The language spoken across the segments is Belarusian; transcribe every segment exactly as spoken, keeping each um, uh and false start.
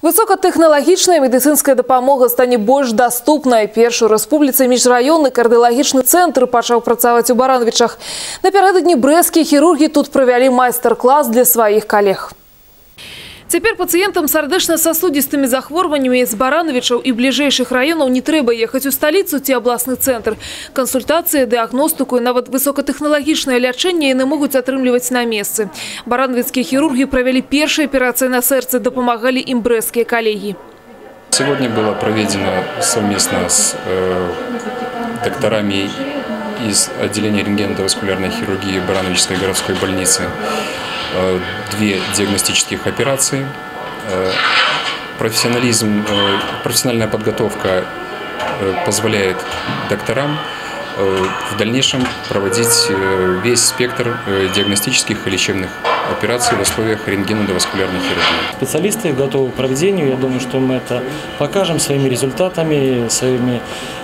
Высокатэхналагічная медыцынская дапамога стане больш даступнай. Першы ў рэспубліцы міжраённы кардыялагічны цэнтр пачаў працаваць у Барановичах. Напярэдадні брэсцкія хірургі тут правялі майстар-клас для сваіх калег. Цяпер пацыентам з сардэчна-сасудзістымі захворваннямі з Барановичаў і бліжэйшых раёнаў не трэба ехаць у сталіцу ці абласны цэнтр. Кансультацыі, дыягностыку і нават высокатэхналагічнае лячэнне яны могуць атрымліваць на месцы. Барановицкія хірургі правялі першыя аперацыі на сэрцы, дапамагалі ім брэсцкія калегі. Сегодня было проведено совместно с э, докторами из отделения рентгеноваскулярной хирургии Барановичской городской больницы две диагностических операции. Профессионализм, профессиональная подготовка позволяет докторам в дальнейшем проводить весь спектр диагностических и лечебных операций в условиях рентгеноваскулярной хирургии. Специалисты готовы к проведению. Я думаю, что мы это покажем своими результатами, своими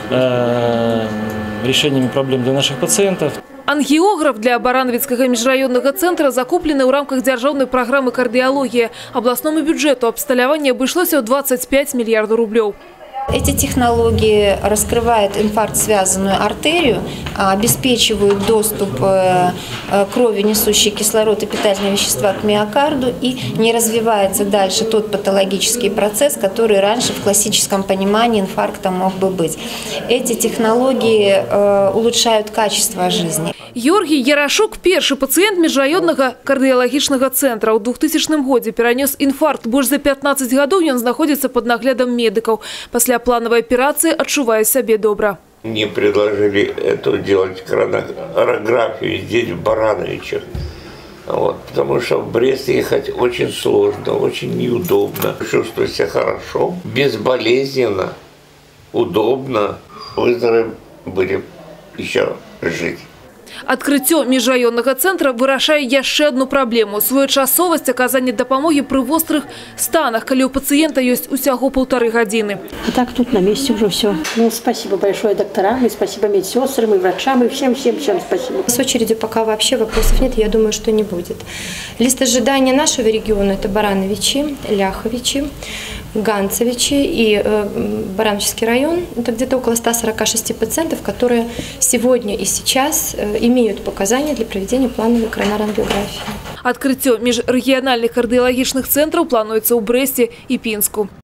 э, решениями проблем для наших пациентов. Ангіограф для Барановицкага міжраённага цэнтра закуплены ў рамках дзяржаўнай праграмы кардыялогія. Абласному бюджету абсталяванне абышлося ў двадцать пять миллиардов рублёў. Эти технологии раскрывают инфаркт-связанную артерию, обеспечивают доступ крови, несущей кислород и питательные вещества к миокарду, и не развивается дальше тот патологический процесс, который раньше в классическом понимании инфаркта мог бы быть. Эти технологии улучшают качество жизни. Георгий Ярашук – першы пациент міжраённага кардыялагічнага цэнтра. У двухтысячным годзе перанёс инфаркт. Больш за пятнадцать гадоў ён знаходзіцца под наглядом медиков. Пасля плановой операции адчувае сябе добра. Мне предложили это делать коронарографию здесь, в Барановичах. Вот, потому что в Брест ехать очень сложно, очень неудобно. Чувствую себя хорошо, безболезненно, удобно. Выздоровы были еще жить. Адкрыццё міжраённага цэнтра вырашае яшчэ одну праблему – своечасовасць аказання дапамогі пры вострых станах, калі у пациента есть усяго полторы гадзіны. А так тут на месте уже все. Ну, спасибо большое докторам, и спасибо медсестрам, и врачам, и всем, всем, всем спасибо. С очередью пока вообще вопросов нет, я думаю, что не будет. Лист ожидания нашего региона – это Барановичи, Ляховичи, Ганцевичи и э, Барановичский район. Это где-то около ста сорока шести пациентов, которые сегодня и сейчас э, имеют показания для проведения плановой коронарангиографии. Адкрыццё міжрэгіянальных кардыялагічных цэнтраў плануецца ў Брэсце і Пінску.